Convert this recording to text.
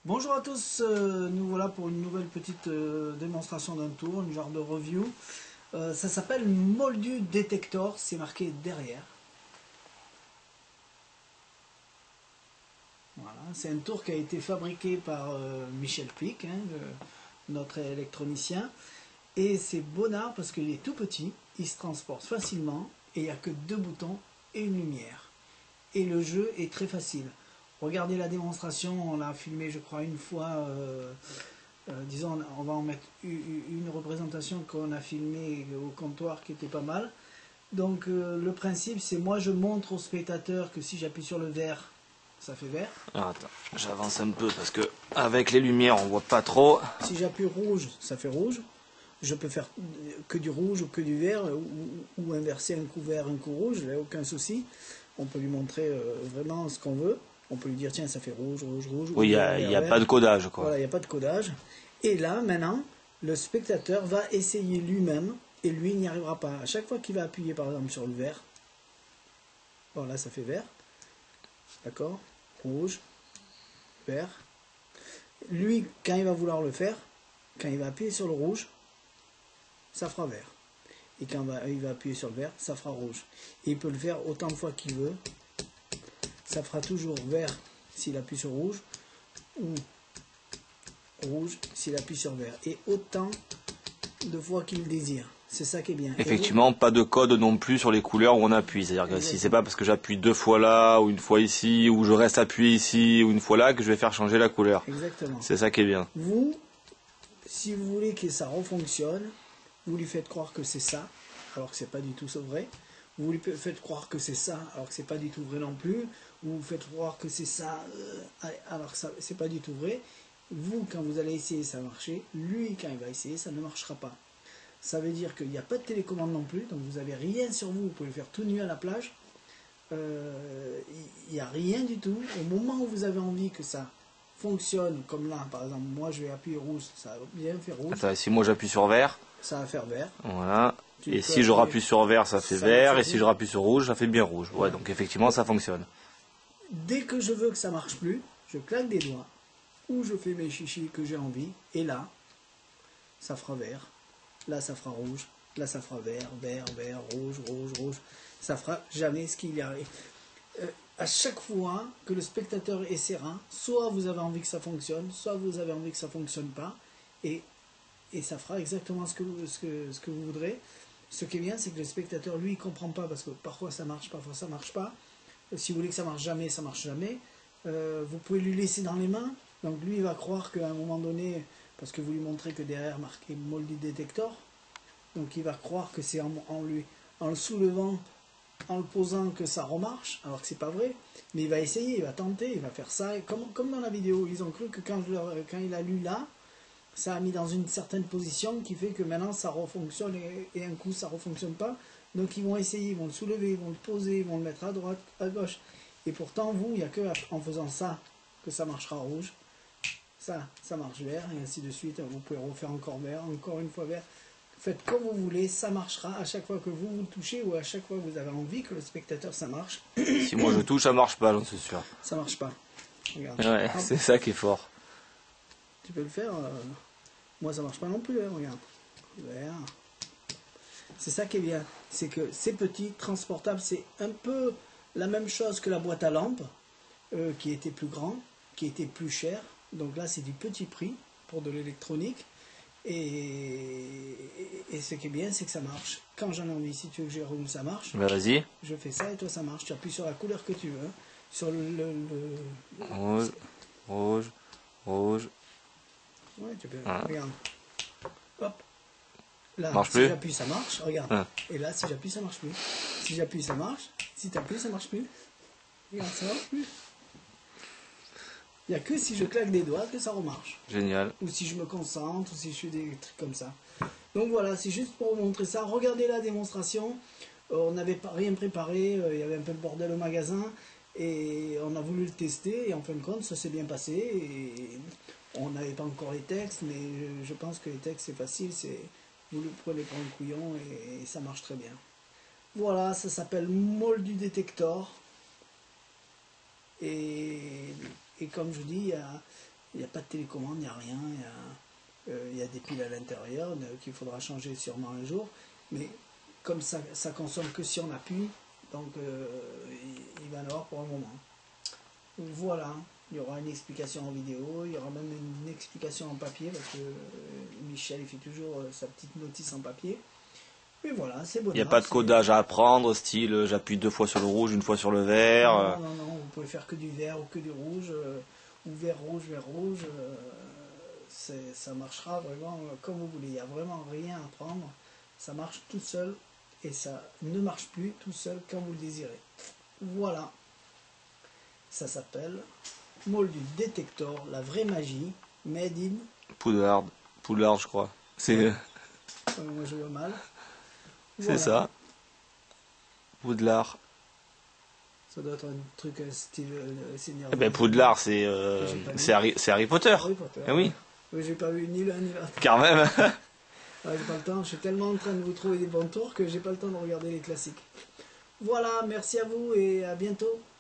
Bonjour à tous, nous voilà pour une nouvelle petite démonstration d'un tour, une genre de review. Ça s'appelle Moldu Detector, c'est marqué derrière. Voilà, c'est un tour qui a été fabriqué par Michel Pic, hein, notre électronicien. Et c'est bonnard parce qu'il est tout petit, il se transporte facilement et il n'y a que deux boutons et une lumière. Et le jeu est très facile. Regardez la démonstration, on l'a filmé je crois une fois, disons on va en mettre une représentation qu'on a filmée au comptoir qui était pas mal. Donc le principe c'est moi je montre au spectateur que si j'appuie sur le vert, ça fait vert. Alors attends, j'avance un peu parce que avec les lumières on voit pas trop. Si j'appuie rouge, ça fait rouge. Je peux faire que du rouge ou que du vert ou inverser un coup vert, un coup rouge, il n'y a aucun souci. On peut lui montrer vraiment ce qu'on veut. On peut lui dire tiens ça fait rouge, rouge, rouge. Oui, il n'y a pas de codage quoi. Voilà, il n'y a pas de codage. Et là maintenant, le spectateur va essayer lui-même et lui il n'y arrivera pas. À chaque fois qu'il va appuyer par exemple sur le vert, bon là ça fait vert, d'accord, rouge, vert. Lui quand il va vouloir le faire, quand il va appuyer sur le rouge, ça fera vert. Et quand il va appuyer sur le vert, ça fera rouge. Et il peut le faire autant de fois qu'il veut. Ça fera toujours vert s'il appuie sur rouge, ou rouge s'il appuie sur vert. Et autant de fois qu'il désire. C'est ça qui est bien. Effectivement, pas de code non plus sur les couleurs où on appuie. C'est-à-dire que si c'est pas parce que j'appuie deux fois là, ou une fois ici, ou je reste appuyé ici, ou une fois là, que je vais faire changer la couleur. Exactement. C'est ça qui est bien. Vous, si vous voulez que ça refonctionne, vous lui faites croire que c'est ça, alors que c'est pas du tout vrai. Vous lui faites croire que c'est ça, alors que c'est pas du tout vrai non plus. Vous faites croire que c'est ça, alors que c'est pas du tout vrai. Vous, quand vous allez essayer, ça va marcher. Lui, quand il va essayer, ça ne marchera pas. Ça veut dire qu'il n'y a pas de télécommande non plus, donc vous n'avez rien sur vous. Vous pouvez le faire tout nu à la plage. Il n'y a rien du tout. Au moment où vous avez envie que ça fonctionne, comme là, par exemple, moi je vais appuyer rouge, ça va bien faire rouge. Attends, si moi j'appuie sur vert, ça va faire vert. Voilà. Et si je rappuie sur vert, ça fait vert. Et si je rappuie sur rouge, ça fait bien rouge. Ouais, donc effectivement, ça fonctionne. Dès que je veux que ça marche plus, je claque des doigts, ou je fais mes chichis que j'ai envie, et là, ça fera vert. Là, ça fera rouge. Là, ça fera vert, vert, vert, rouge, rouge, rouge. Ça fera jamais ce qu'il y arrive. À chaque fois que le spectateur essaiera, soit vous avez envie que ça fonctionne, soit vous avez envie que ça fonctionne pas, et ça fera exactement ce que vous voudrez. Ce qui est bien, c'est que le spectateur, lui, il comprend pas, parce que parfois ça marche, parfois ça marche pas. Si vous voulez que ça marche jamais, ça marche jamais. Vous pouvez lui laisser dans les mains, donc lui, il va croire qu'à un moment donné, parce que vous lui montrez que derrière marqué Moldu Detector, donc il va croire que c'est en le soulevant, en le posant que ça remarche, alors que c'est pas vrai, mais il va essayer, il va tenter, il va faire ça, et comme dans la vidéo, ils ont cru que quand il a lu là, ça a mis dans une certaine position qui fait que maintenant ça refonctionne et un coup ça refonctionne pas, donc ils vont essayer, ils vont le soulever, ils vont le poser, ils vont le mettre à droite, à gauche, et pourtant vous, il n'y a que en faisant ça que ça marchera rouge, ça marche vert, et ainsi de suite. Vous pouvez refaire encore vert, encore une fois vert. Faites comme vous voulez, ça marchera à chaque fois que vous le touchez ou à chaque fois que vous avez envie que le spectateur ça marche. Si moi je touche, ça marche pas, j'en suis sûr. Ça marche pas. Regarde. Ouais, c'est ça qui est fort. Tu peux le faire. Moi ça marche pas non plus, hein, regarde. Vert. C'est ça qui est bien. C'est que c'est petit, transportable. C'est un peu la même chose que la boîte à lampes, qui était plus grand, qui était plus cher. Donc là, c'est du petit prix pour de l'électronique. Et ce qui est bien, c'est que ça marche. Quand j'en ai envie, si tu veux que je roule, ça marche. Ben vas-y. Je fais ça et toi, ça marche. Tu appuies sur la couleur que tu veux. Sur Rouge, rouge, rouge. Ouais, tu peux. Regarde. Hop. Là, marche si plus. J'appuie, ça marche. Regarde. Et là, si j'appuie, ça marche plus. Si j'appuie, ça marche. Si tu appuies, ça marche plus. Regarde, ça marche plus. Il n'y a que si je claque des doigts que ça remarche. Génial. Ou si je me concentre, ou si je fais des trucs comme ça. Donc voilà, c'est juste pour vous montrer ça. Regardez la démonstration. On n'avait rien préparé, il y avait un peu de bordel au magasin. Et on a voulu le tester. Et en fin de compte, ça s'est bien passé. Et on n'avait pas encore les textes, mais je pense que les textes, c'est facile. Vous le prenez pour un couillon et ça marche très bien. Voilà, ça s'appelle Moldu Detector. Et comme je dis, Il n'y a pas de télécommande, il n'y a rien. Il y a des piles à l'intérieur qu'il faudra changer sûrement un jour. Mais comme ça consomme que si on appuie, donc il va en avoir pour un moment. Voilà, il y aura une explication en vidéo, il y aura même une explication en papier, parce que Michel il fait toujours sa petite notice en papier. Et voilà, c'est bon. Il n'y a pas de codage à apprendre, style j'appuie 2 fois sur le rouge, 1 fois sur le vert. Non, vous pouvez faire que du vert ou que du rouge, ou vert rouge, ça marchera vraiment comme vous voulez. Il n'y a vraiment rien à prendre, ça marche tout seul, et ça ne marche plus tout seul quand vous le désirez. Voilà, ça s'appelle Moldu Detector, la vraie magie, made in... Poudlard, je crois. C'est moi je vois mal. C'est ça. Poudlard. Ça doit être un truc style Seigneur. Eh ben Poudlard, c'est Harry Potter. Harry Potter. Eh oui. J'ai pas vu ni l'un ni l'autre. Quand même. J'ai pas le temps. Je suis tellement en train de vous trouver des bons tours que j'ai pas le temps de regarder les classiques. Voilà, merci à vous et à bientôt.